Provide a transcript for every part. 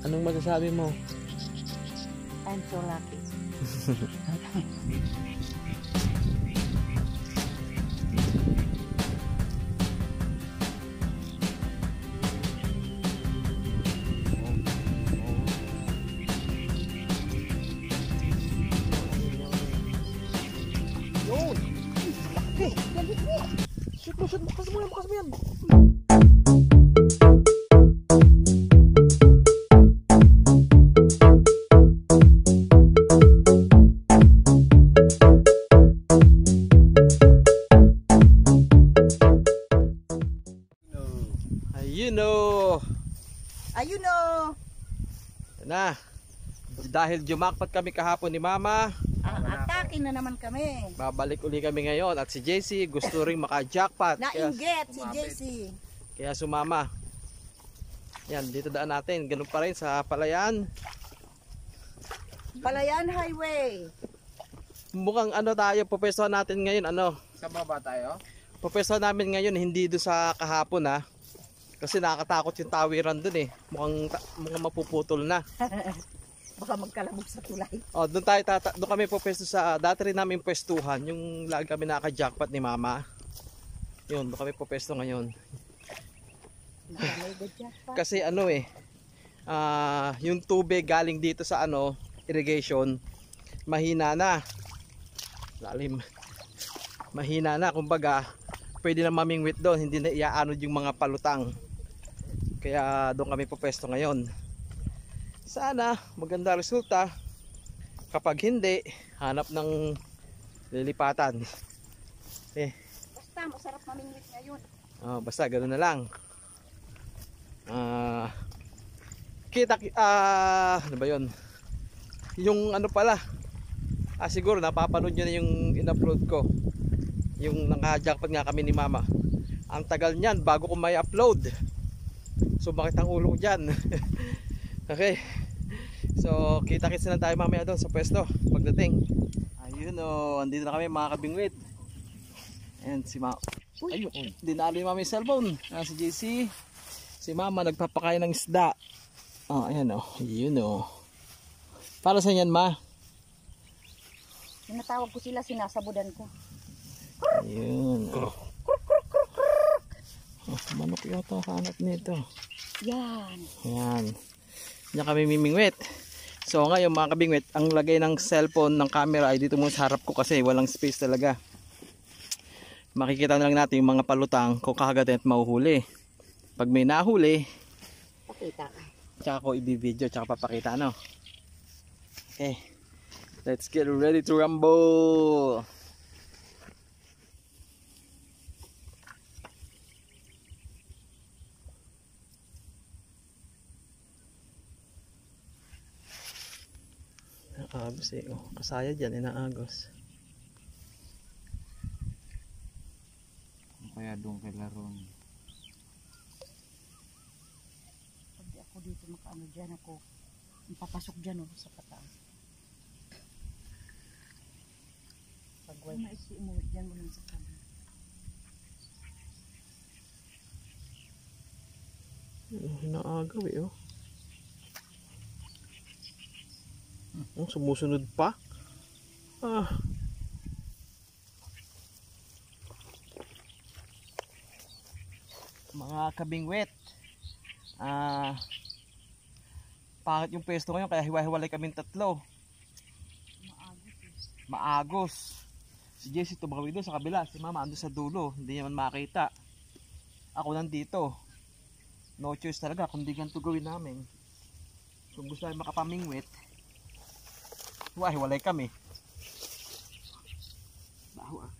Anong masasabi mo? I'm so lucky. Yun! Laki! Shoot mo! Bukas mo yan! Ayun o! Na, dahil jumakpat kami kahapon ni Mama, Atake na naman kami. babalik uli kami ngayon. At si JC gusto ring maka-jackpot. Nainggit si JC. Kaya sumama. Yan, dito daan natin. Ganun pa rin sa Palayan. Palayan Highway. Mukhang ano tayo, pupestuhan natin ngayon. Ano? Sa baba tayo? Pupestuhan namin ngayon, hindi doon sa kahapon ha. Kasi nakakatakot yung tawiran doon eh. Mukhang mapuputol na. Baka magkalabog sa tulay. Oh, doon kami pupesto sa dati rin namin pwestuhan, yung lagi kami naka-jackpot ni Mama. Yun, doon kami pupesto ngayon. Kasi ano eh, yung tubig galing dito sa irrigation, mahina na. Lalim. Mahina na, kumbaga, pwede na mamingwit doon, hindi na iaanod yung mga palutang. Kaya doon kami pupesto ngayon. Sana maganda resulta. Kapag hindi, hanap ng lilipatan. Basta masarap mamingwit ngayon. Basta ganoon na lang. Ano ba yun? Yung ano pala, siguro napapanood nyo na yung in-upload ko, yung naka-jackpot nga kami ni Mama. Ang tagal nyan bago ko may upload, sumakit ang ulo ko dyan. Okay, so kita-kits na tayo mamaya doon sa pwesto pagdating. Ayun o, andito na kami mga kabingwit. Ayan si Mama. Ayun, dinalo yung Mama yung cellphone. Si JC, si Mama nagpapakain ng isda. Ayan o, yun o. Para sa yan, Ma? Tinatawag ko sila, sinasabudan ko. Ayun. Manok yata hanap nito. Yan. Ayan. Diyan kami mimingwit. So ngayon mga kabingwit, ang lagay ng cellphone ng camera ay dito muna sa harap ko kasi walang space talaga. Makikita na lang natin yung mga palutang kung kakagatin at mahuhuli. Pag may nahuli, Pakita. tsaka ko i-video tsaka papakita, no? Okay, let's get ready to rumble. Agos eh, kasaya dyan, inaagos. Kaya doon kay Laron. Pag di ako dito makaano dyan, ako papasok dyan sa pataas. Pag maiksi umuwi dyan mo lang sa kanya. Inaagaw eh, oh. Sumusunod pa. Mga kabingwit, pangit yung pwesto ngayon kaya hiwa-hiwalay kaming tatlo. Maagos. Si Jessie tumawi doon sa kabila, si Mama ando sa dulo, hindi naman makita. Ako nandito. No choice talaga kundi ganito gawin namin. Kung gusto namin makapamingwit, hiwa-hiwalay kami. Baho ah.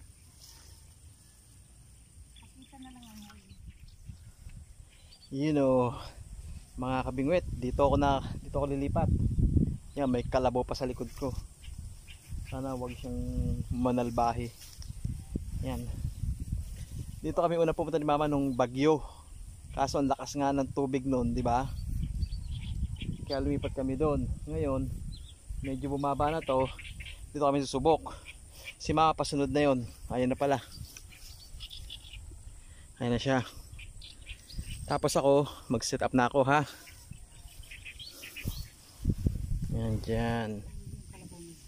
Mga kabingwit, dito ako lilipat. Yan, may kalabaw pa sa likod ko. Sana wag siyang manalbahi. Yan. Dito kami una pumunta ni Mama nung bagyo. Kaso ang lakas nga ng tubig noon, di ba? Kaya lumipat kami doon. Ngayon, medyo bumaba na to. Dito kami susubok. Si Mama pasunod na yon. Ayan na pala. Ayan na siya. Tapos ako, mag-set up na ako ha. Nandyan. Yung kalabaw niya.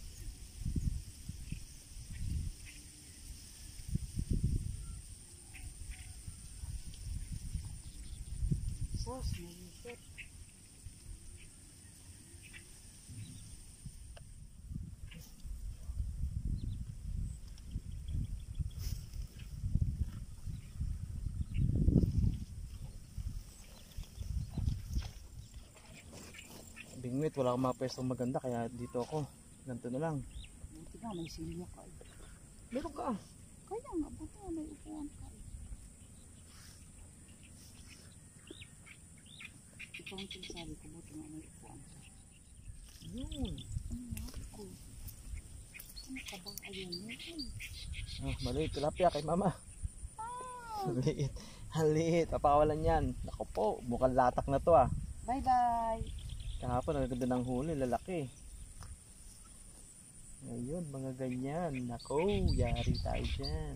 Sus, naiisip. Bingwit, wala akong mga pwestong maganda kaya dito ako. Ganito na lang. Buti nga, may silya ka eh. Meron ka. Kaya nga, buti nga may upuan ka eh. Ito ang sinasabi ko, buti nga may upuan ka. Yun. Ano ako? Ano ka ba? Ayun yun. Oh, maliit. Tilapia kay mama. Ah! Maliit. Maliit. Papakawalan yan. Naku po, mukhang latak na to ah. Bye-bye! Kahapon, ang ganda ng huli. Lalaki. Ayun, mga ganyan. Nako, yari tayo dyan.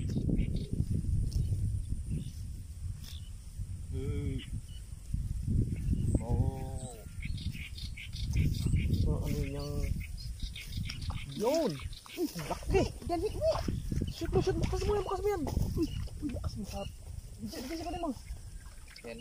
Oh. So, ano yung... Yun! Laki! Dali mo! Shoot mo, shoot mo! Bukas mo yan, bukas mo yan! Uy, bukas mo sa... Diyan ka mo! Yan.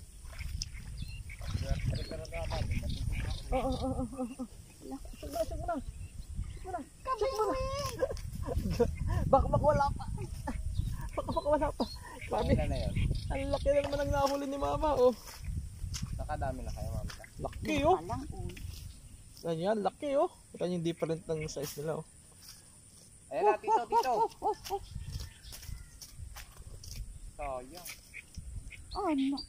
Oo. Shoot mo na! Shoot mo na! Shoot mo na! Baka wala pa! Baka wala pa! Grabe! Ilan na yun? Ang laki na naman ang nahuli ni mama, oh! Nakadami na kayo, mami. Laki, oh! Palang, oh. Yan yan, laki, oh! Kita yung different ng size nila, oh! Ayan na, tito, tito. Sayang. Oh, naku.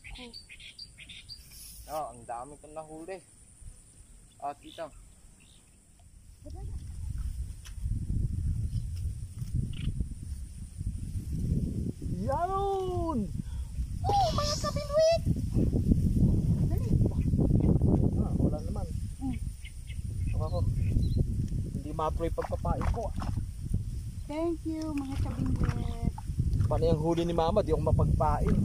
Oh, ang dami kong nahuli. Ah, tito. Yan! Oh, mga kabinwit! Dali. Ah, wala naman. Ako. Hindi matuloy pagpapain ko. Thank you, mga kabinwit. Paano yung huli ni mama, di ako mapagpain.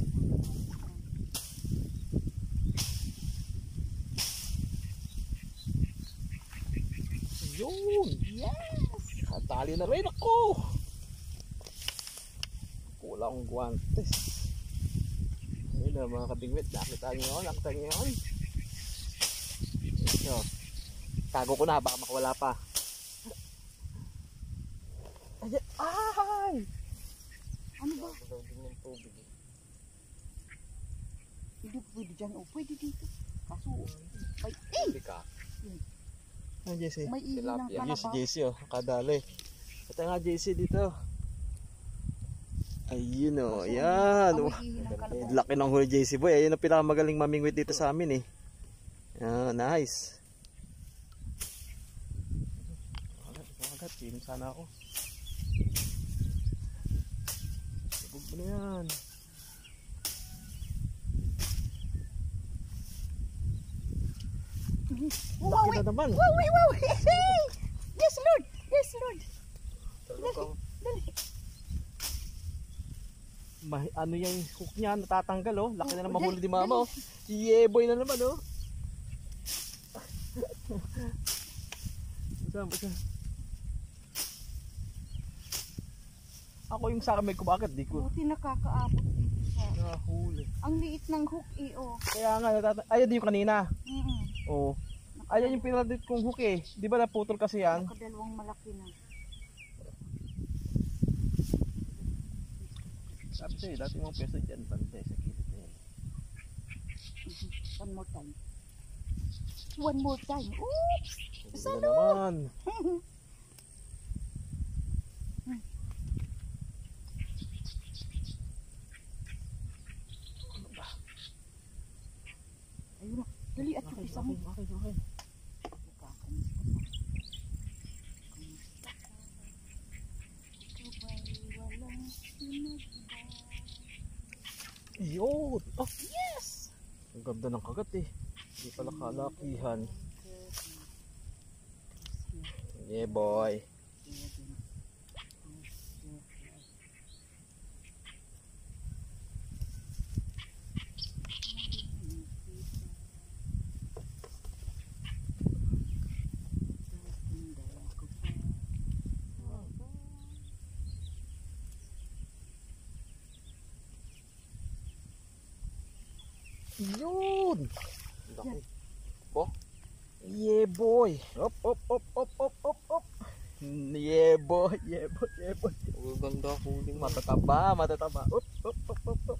Yun! Yes! Katali na rin ako! Kulang guwantes. Ayun na mga kabingwit, nakita nyo yun, nakita nyo yun. Ito. Tago ko na, baka makawala pa. Ay! Ano ba? Daw din yung tubig. Hindi pwede dyan. Oh, pwede dito. Kaso, ay, Hindi ka. Ay, JC. may ihi ng Tilapia. Ayun si kalabaw. JC, oh. Kadali. Ito nga JC dito. Ayun, oh. Yan. May ihi ng kalabaw. Laki ng huli JC boy. Ayun ang pinakamagaling mamingwit dito sa amin, eh. Ah, nice. Agad. Pinim sana ako. Sabog mo na yan. Laki na naman. Wow! Yes, Lord! Yes, Lord! Talukang. Dali. Ano yung hook niya, natatanggal, oh. Laki na naman huli ni mama, oh. Yeah, boy na naman, oh. Basta. Ako yung sa akin may kumakit, di ko Buti nakakaabot dito sa... nahuli. Ang liit ng hook, oh. Kaya nga, ayan yung kanina. Mm-mm. Oo. Ayan yung pinalit kong hook, eh. Di ba naputol kasi yan? Nakadalawang malaki na. Sabi sa'yo, dati mong peso dyan, bantay sa kilid na yan. One more time. One more time. Oops! Hindi na naman. Ayun na. Dali at yung isa mo. Okay. Kamusta ka? Ikaw ba'y walang sinagba? Yun! Oh, yes! Ang ganda ng kagat, eh. Hindi pala kalakihan. Yeah, boy. Yun. Laki. Yeah boy. Op op op op op op op. Yeah boy, yeah boy, yeah boy. Ang ganda huli mo. Matataba, matataba. Op op op op op.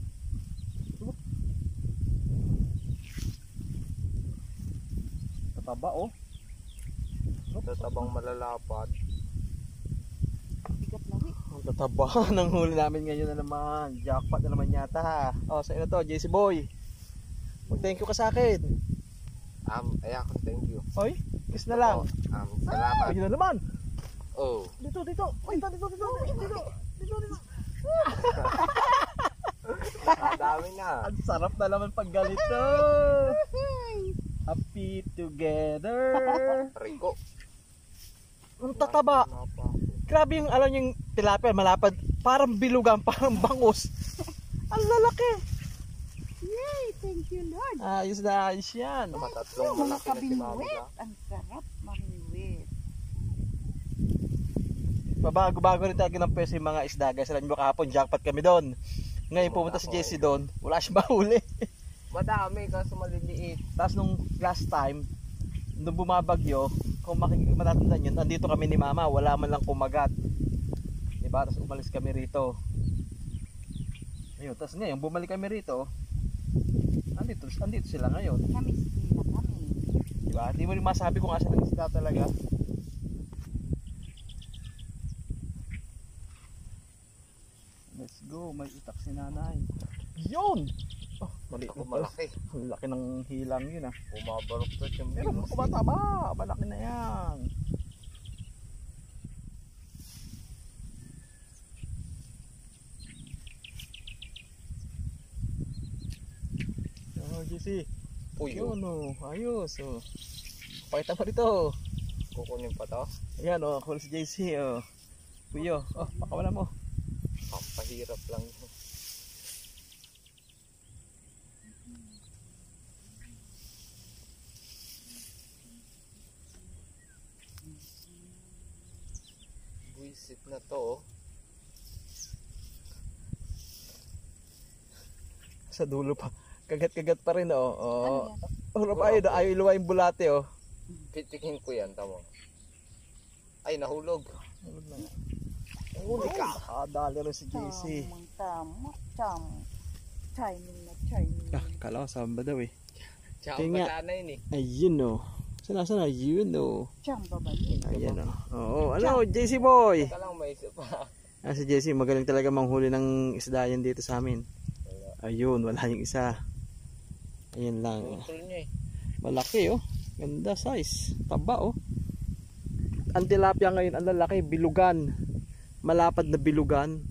Tataba oh. Tatabang malalapad. Bigat lawi. Ang tataba ng huli namin ngayon na naman. Jackpot na naman yata. Oh, sa'yo na to, JC Boy. Mag-thank you ka sa akin. Ay ako thank you. Oy, kiss na lang. Salamat. Ayun na naman. Oh. Dito, dito. Oy, dito. Ang dami na. Ang sarap na naman pag ganito. Happy together. Rico. Ang tataba. Grabe yung alam yung tilapia, malapad. Parang bilugan, parang bangus. Ang lalaki. Yay! Thank you, Lord. Ayos na ayos yan. Matatlong Mga malaki na si Mami kabingwit. na. Ang sarap mamingwit. Babago-bago rin talaga ng peso yung mga isda. Guys, alam nyo kahapon, jackpot kami doon. Ngayon pumunta si Jesse doon, wala siyang mahuli. Madami kaso maliliit. Tapos nung last time, nung bumabagyo, kung matatandaan yun, andito kami ni Mama, wala man lang kumagat. Diba? Tapos umalis kami rito. Ayun, tapos ngayon, bumalik kami rito. Andito sila ngayon. Namiss nila kami. Diba? Hindi mo rin masabi kung asan ang isda talaga. Let's go, may itak si nanay. Yun! Oh, maliit Ako na malaki. Ang laki ng hilang yun ah. Bumabaloktot yung Pero bilos. kumataba, malaki na yan. Oh, JC. Uy, Yun oh, ayos oh. Pakita mo dito. kukunin pa to. Ayan oh, ako si JC oh. Puyo, oh, pakawala mo. Pahirap lang yun. Buisit na to. Sa dulo pa. Kagat-kagat pa rin oh. Oh. Ano yan? Oh, ayaw iluwa yung bulate oh. Pitikin ko yan, tamo. Ay, nahulog. Hulog na nga. Huli ka. Nakadali rin si JC. Tama. Timing na timing. Ah, kala ko samba daw eh. Tsaka Tinga. bata na yun eh. Ayun oh. Sana yun oh. Babayin. Ayan oh. Oo, ano JC boy. Teka lang, may isa pa. Ah, si JC magaling talaga manghuli ng isda yan dito sa amin. Ayun, wala yung isa. Ayan lang. Putol niya eh. Malaki oh. Ganda size. Taba oh. Ang tilapia ngayon, ang lalaki, bilugan. Malapad na bilugan.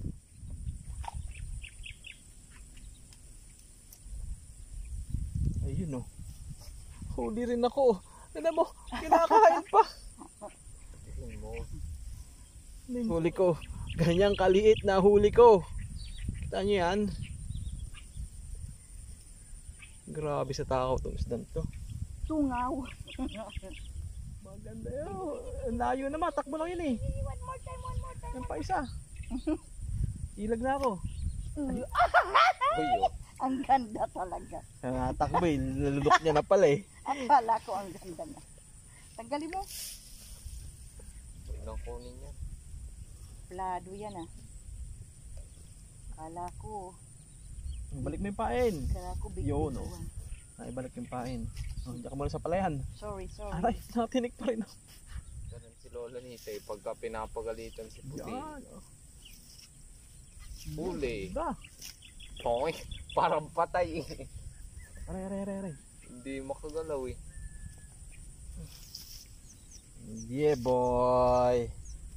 Ayun oh. Huli rin ako. Tignan mo, kinakain pa. Tingin mo. Huli ko. Ganyang kaliit na huli ko. Kita nyo yan. Grabe sa tao itong isdang to. Tungaw. Maganda yun. Ang layo naman, takbo lang yun eh. One more time. Yan pa isa. Ilag na ako. Uy, oh. Ang ganda talaga. Takbo eh, nalulok niya na pala eh. Akala ko ang ganda na. Tanggalin mo. Huwag nang kunin yan. Plado yan ah. Akala ko Balik mo yung pain. big Yun, big oh. one. Ay, balik yung pain. Oh, diyan ka muna sa palayan. Sorry. Aray, natinik pa rin. Ganun si Lola Nita eh. Pagka pinapagalitan si Puti. Yan. oh. Huli. Ganda. Toy. Parang patay eh. Aray. Hindi makagalaw eh. Yeah boy.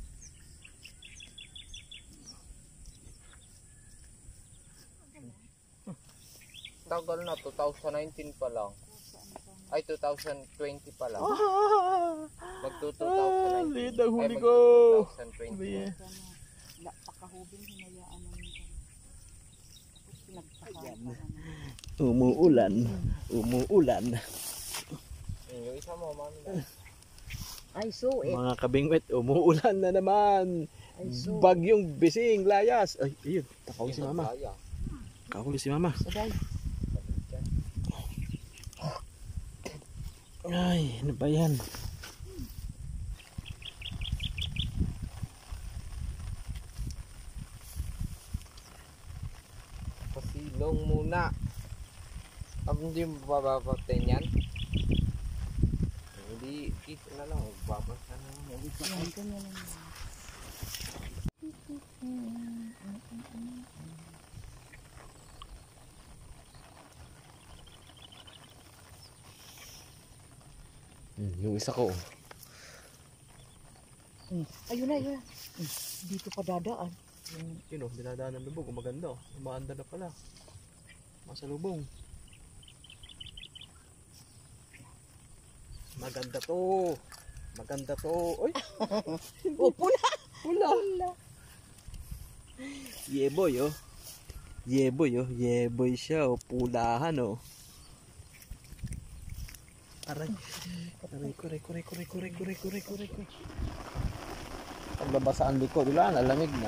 Tagal na, 2019 pa lang. Ay, 2020 pa lang. Magto-2019. Liit ang huli Ay, ko. magto-2021. Pakahubing hinayaan namin kami. Tapos pinagpakain pa naman. Umuulan. Yung isa mo, mami. Ay, so Mga kabingwit, umuulan na naman. Bagyong bising, layas. Ay, ayun, takahuli si mama. Kaya. Kahuli si mama. Saday. Ay, ano ba yan? Pasilong muna. Hindi mo bababagtayin yan? Hindi, dito na lang. Babagta na lang. Yan, ganyan lang. Yung isa ko. Ayun na, ayun na. Dito pa dadaan. Yun o, dinadaan ng lubog. Maganda o. Umaanda na pala. Masalubong. Maganda to. Maganda to. Uy! Oh, pula! Pula! Yeboy oh. Yeboy oh. Yeboy siya oh. Pulahan oh. Aray. Kuray. Pagbabasa ang likod, wala na, lamig na.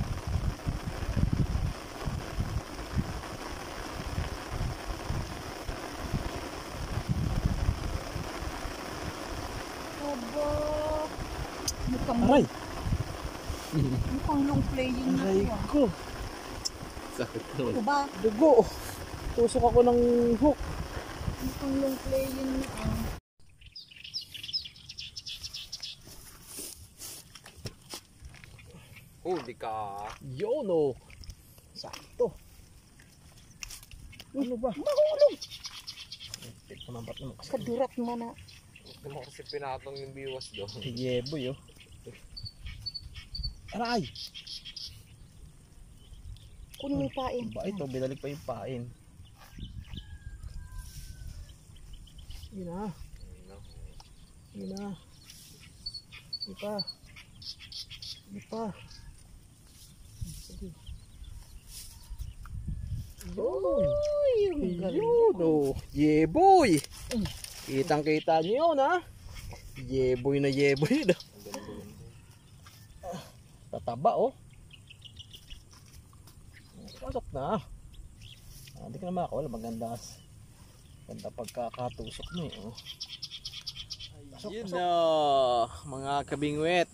Aba! Mukhang, Aray! mukhang long playing na Aray ito. ko. Sakit ko. Ito ba? Dugo. Tusok ako ng hook. Mukhang long playing na. Huli ka. Yun oh. Sakto. Ano ba? Mahulog! Ito naman ba't naman kasi. Kadurat mo na. Huwag naman kasi pinatong yung biwas doon. Yeboy oh. Aray! Kunin mo yung pain. Ba ito, binalik pa yung pain. Yun na. Yun na. Yun pa. Yun pa. Sige. Yun. Uy, yung galing. Yun oh. Yeboy. Kitang kita niyo yun ha. Yeboy na yeboy na. Tataba oh. Pasok na. Hindi ka na makakawala. Maganda. Ganda pagkakatusok mo eh. Oh. Yun na mga kabingwet.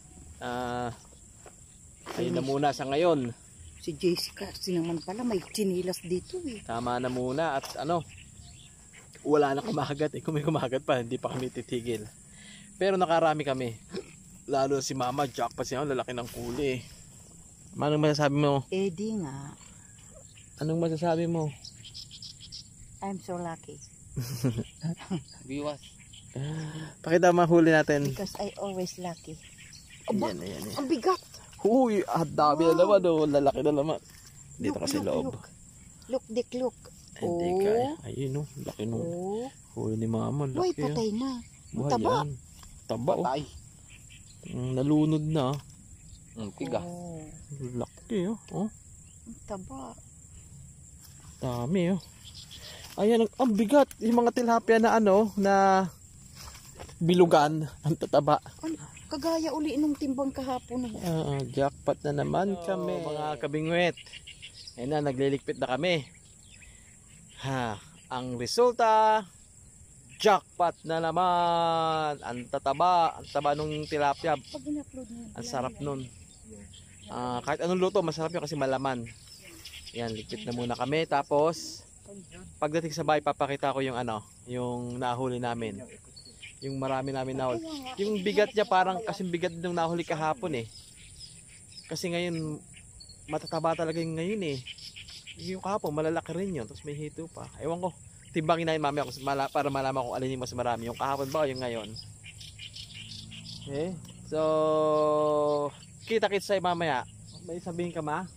Ayun na muna sa ngayon. Si Jessica, naman pala may chinilas dito eh. Tama na muna at ano. Wala na kumagat eh. Kung may kumagat pa, hindi pa kami titigil. Pero nakarami kami. Lalo si Mama, jackpot siya. Lalaki ng kuli eh. Anong masasabi mo? Eh di nga, Anong masasabi mo? I'm so lucky. Biwas. Pakita mo huli natin. Because I always lucky. Ayan, ayan, ayan. Ang bigat! Huy, dami na naman oh. Lalaki na naman. Dito kasi loob. Look, Dick, look. Hindi kaya. Ayun oh, laki nung Oh. huli ni Mama. Uy, Laki patay na. Buhay Taba. yan. Taba oh. Patay. Nalunod na. Tigas. Oh. Laki oh. Oh. Ang taba. Dami oh. Ayan, ang bigat. Yung mga tilapia na ano, na bilugan, ang tataba. Ano, kagaya uli nung timbang kahapon. Jackpot na naman kami. Mga kabingwet. Ayan na, nagliligpit na kami. Ha, ang resulta, jackpot na naman. Ang taba nung tilapia. Pag in-upload niya. Ang sarap nun. Kahit anong luto, masarap yun kasi malaman. Yan, ligpit na muna kami. Tapos, pagdating sa bahay, papakita ko yung ano, yung nahuli namin. Yung marami namin nahuli. Yung bigat niya parang kasing bigat nung nahuli kahapon eh. Kasi ngayon, matataba talaga yung ngayon eh. Yung kahapon, malalaki rin yun. Tapos may hito pa. Ewan ko. Timbangin na yun mamaya para malaman kung alin yung mas marami. Yung kahapon ba o yung ngayon. Okay. So, kita-kits sa'yo mamaya. May sabihin ka ma?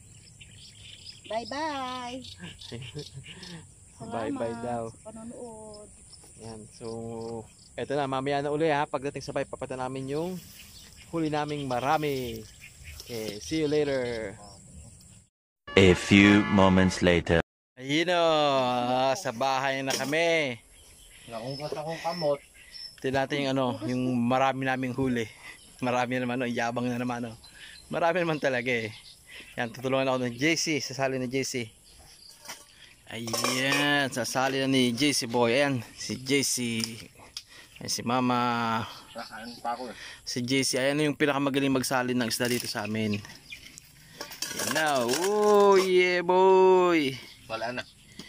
Bye-bye. Bye-bye daw. Sa panonood. Yan. So, eto na. Mamaya na uli ha. Pagdating sa bahay, papata namin yung huli naming marami. Okay. See you later. A few moments later. Ayun o. Sa bahay na kami. Naunggot akong kamot. Ito natin yung ano, yung marami naming huli. Marami naman, no, yabang na naman. No. Marami naman talaga eh. Yan, tutulungan ako ng JC, sasali na JC. Ayan, sasali na ni JC boy. Ayan, si JC. Ay, si Mama. Kakain pa ako eh. Si JC. Ayan yung pinakamagaling magsalin ng isda dito sa amin. Ayan na. Oh yeah boy. Wala na.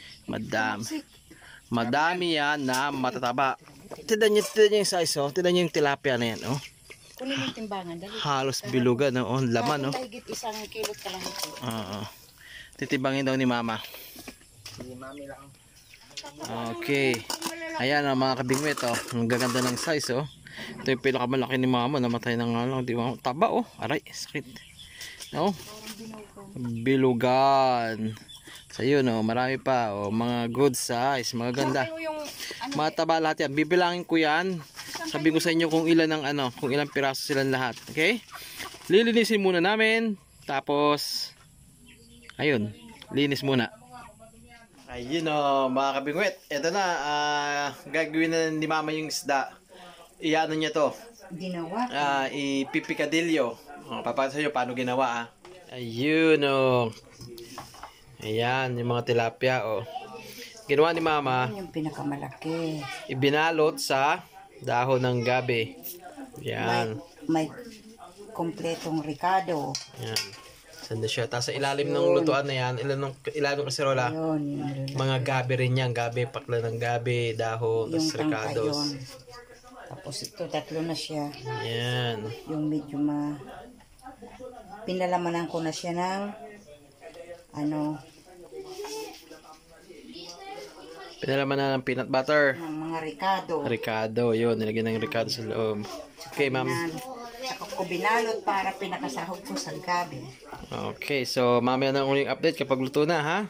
Madami yan na matataba. Tignan niyo yung size, oh. Tignan niyo yung tilapia na yan, oh. Kunin mo yung timbangan. Dali. Halos bilugan, oh. Laman, oh. Higit 1 kilot ka lang ito. Oo. Titibangin daw ni Mama. Si Mami lang. Okay. Ayan ang mga kabingwit, oh. Ang gaganda ng size, oh. Ito yung pinakamalaki ni Mama. Namatay na nga lang. Di ba? Taba, oh. Aray, sakit. No? Bilugan. So yun, oh. Marami pa, oh. Mga good size. Mga ganda. Mataba lahat yan. Bibilangin ko yan. Sabi ko sa inyo kung ilan ang ano, kung ilang piraso silang lahat. Okay? Lilinisin muna namin. Tapos ayun, linis muna. Ayun o, mga kabingwit. Ito na, gagawin na ni Mama yung isda. Iano niya to. Ginawa. Ipipikadilyo. Papakita sa inyo paano ginawa. Ayun o. Ayan, yung mga tilapia o. Ginawa ni Mama. Yung pinakamalaki. Ibinalot sa dahon ng gabi. Yan. May kompletong ricado. Yan. Sanda siya. Tapos sa ilalim ng lutuan na yan, ilalim ng kaserola, Yun. mga gabi rin yan. Gabi, pakla ng gabi, dahon, Yung tapos ricados. tangka yun. Tapos ito, 3 na siya. Yan. Yung medyo pinalamanan ko na siya ng Pinalaman na ng peanut butter. ng mga ricado. Ricado, yun. Nilagyan ng ricado sa loob. Okay, ma'am. Saka ko binalot para pinakasahog ko sa gabi. Okay, so mamaya na uling update kapag luto na, ha?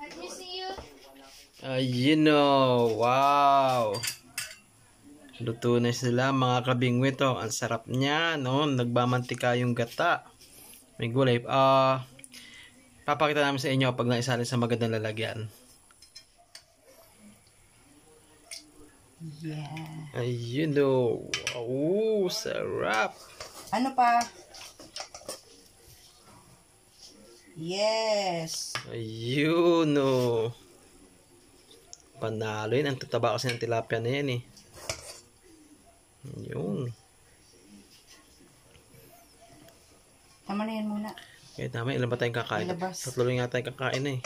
Ayun o. Wow. Luto na sila, mga kabingwit. Oh. Ang sarap niya, no? Nagbamantika yung gata. May gulay. Papakita namin sa inyo pag naisalin sa magandang lalagyan. Yeah. Ayun o. Wow, sarap. Ano pa? Yes. Ayun o. Panalo yun. Ang tataba kasi ng tilapia na yan eh. Ayun. Tama na yan muna. Okay, tama. Ilan ba tayong kakain? Ilabas. 3 lang nga tayong kakain eh.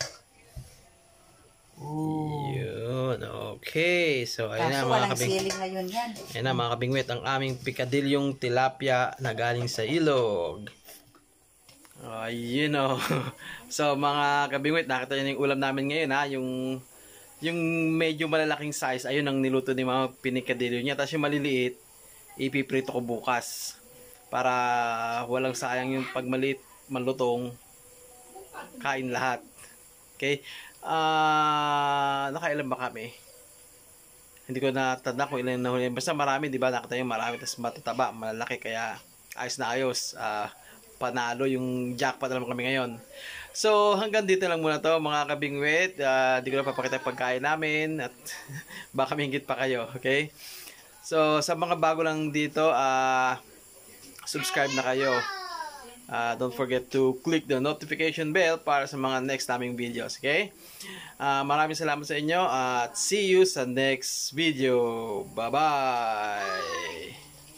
Yun. Okay. So, ayun na Kaso mga walang kabing. siling ngayon yan. Ayun na mga kabingwit. Ang aming pikadilyong tilapia na galing sa ilog. Ayun o. So, mga kabingwit. Nakita nyo yung ulam namin ngayon ha. Yung medyo malalaking size. Ayun ang niluto ni mga pinikadilyo niya. Tapos yung maliliit, ipiprito ko bukas. Para walang sayang yung pag maliit, malutong, kain lahat. Okay? Nakailan ba kami? Hindi ko natanda kung ilan nahuli. Basta marami, di ba? Nakita yung marami. Tapos matataba, malalaki. Kaya ayos na ayos. Panalo yung jackpot naman kami ngayon. So, hanggang dito lang muna to mga kabingwit. Di ko na papakita yung pagkain namin. At baka may hingit pa kayo. Okay? So, sa mga bago lang dito, subscribe na kayo. Don't forget to click the notification bell para sa mga next naming videos. Okay? Maraming salamat sa inyo at see you sa next video. Bye-bye!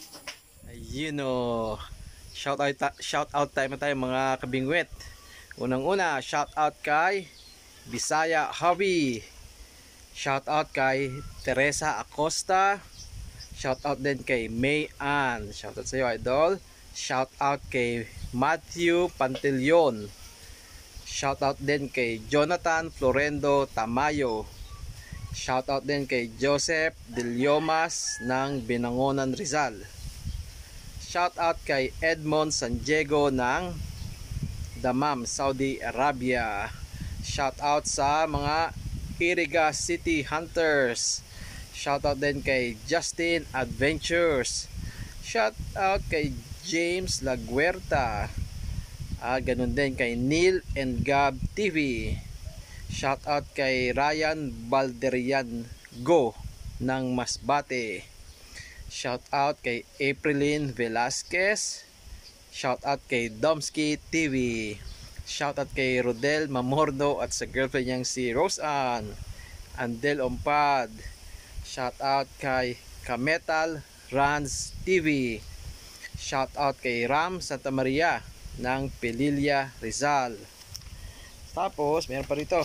Ayun o. Shout out time na tayo mga kabingwit. Unang-una, shout out kay Bisaya Hobby. Shout out kay Teresa Acosta. Shout out din kay May Ann. Shout out sa iyo, idol. Shout out kay Matthew Pantilion. Shout out din kay Jonathan Florendo Tamayo. Shout out din kay Joseph Deliomas ng Binangonan, Rizal. Shout out kay Edmond San Diego ng Dammam, Saudi Arabia. Shout out sa mga Iriga City Hunters. Shout out din kay Justin Adventures. Shout out kay James Laguerta. Ganun din kay Neil and Gab TV. Shout out kay Ryan Balderian Go ng Masbate. Shout out kay Aprilyn Velasquez. Shout out kay Domsky TV. Shout out kay Rodel Mamordo at sa girlfriend niyang si Rose Ann Andel Ompad. Shout out kay Kametal Runs TV. Shout out kay Ram Santa Maria ng Pililla, Rizal. Tapos meron pa rito.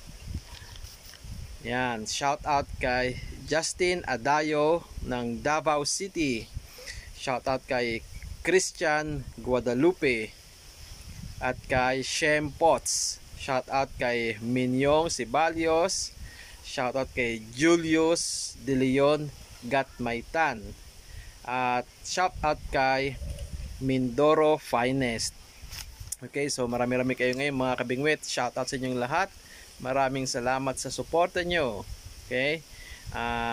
Yan, shout out kay Justin Adayo ng Davao City. Shout out kay Christian Guadalupe at kay Shem Potts. Shout out kay Minyong Sibalios. Shout out kay Julius De Leon Gatmaitan. At shout out kay Mindoro Finest. Okay, so marami-rami kayo ngayon mga kabingwit. Shout out sa inyong lahat. Maraming salamat sa suporta nyo. Okay,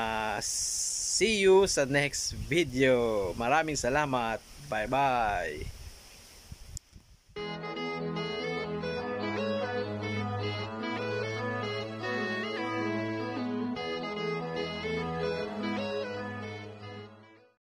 see you sa next video. Maraming salamat. Bye bye.